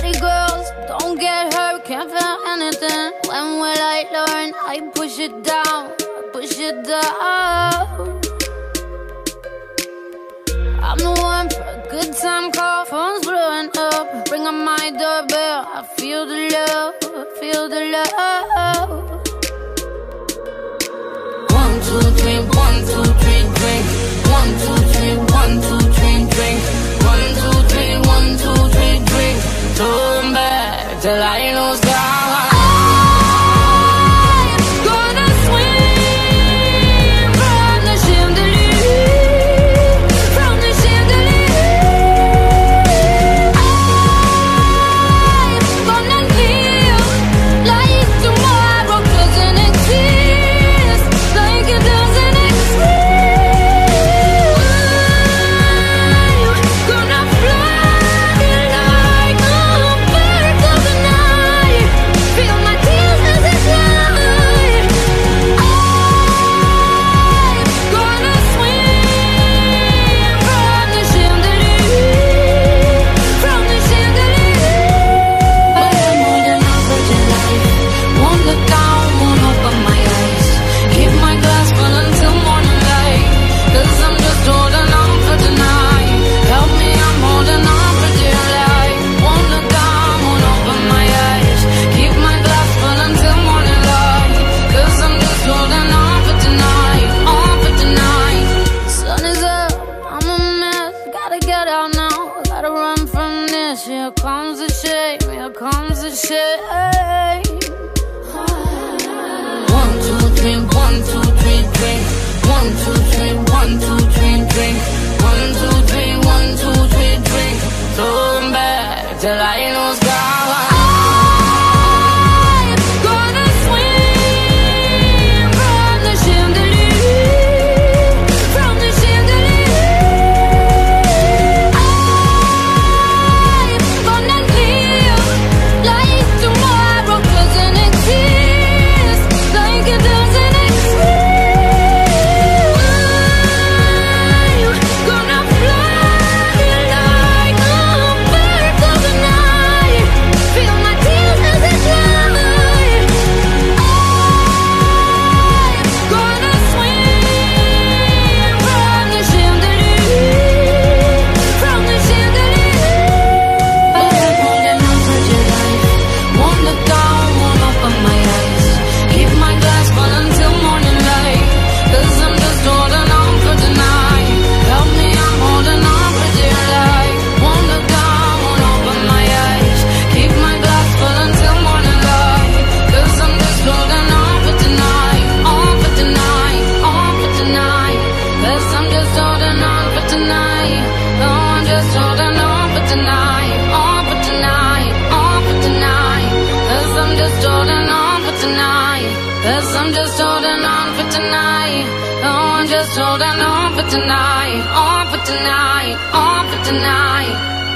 Party girls, don't get hurt, can't feel anything. When will I learn? I push it down, push it down. I'm the one for a good time call, phone's blowing up. Ring on my doorbell, I feel the love, I feel the love. 1, 2, 3, 1, 2, 3, drink. 1, 2, 3, 1, 2, 3, drink. 1, 2, 3, 1, 2, 3, drink. Turn back till I lose God. Holding on for tonight, on for tonight, on for tonight.